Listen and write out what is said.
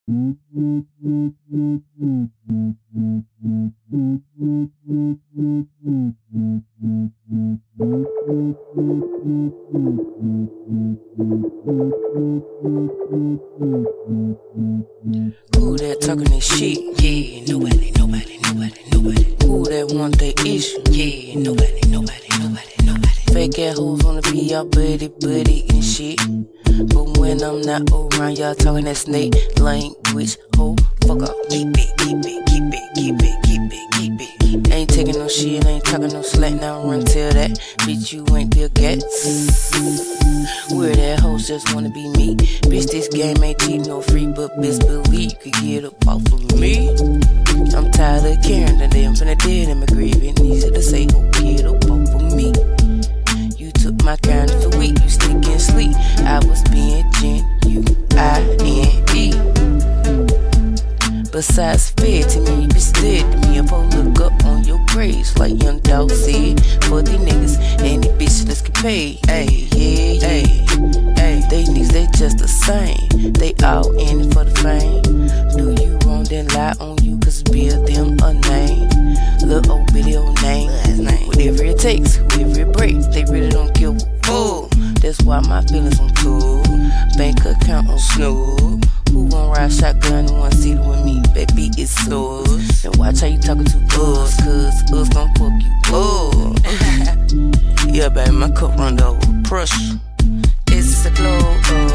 Who that talking this shit? Yeah, nobody. Who that want the issue? Yeah, nobody. Fake ass hoes wanna be y'all buddy and shit. But when I'm not around, y'all talking that snake language. Ho, fuck up, keep it. Ain't taking no shit, ain't talking no slack. Now run till that bitch, you ain't Bill Gates. Weird ass hoes just wanna be me. Bitch, this game ain't cheap, no free, but best believe you could get up off of me. I'm tired of caring today, I'm finna dead in my grave. And easy to say, oh, get up off of me. You took my kind for weak, you sneak and sleep. I was being genuine. Besides, fed to me, you be stood to me. I'm gonna look up on your grades, like Young Dog said. For these niggas, any bitch let's get paid. Ayy, yeah. They niggas, they just the same. They all in it for the fame. Do you wrong, then lie on you, cause build them a name. Little old bitty old name. Whatever it takes, whoever it breaks, they really don't give a fuck. That's why my feelings on tour. Bank account on Snoop. Who gon' ride shotgun and wanna see it with me? Baby, it's us. And watch how you talking to us, cause us gon' fuck you up. Yeah, baby, my cup run over. Pressure. It's a glow up.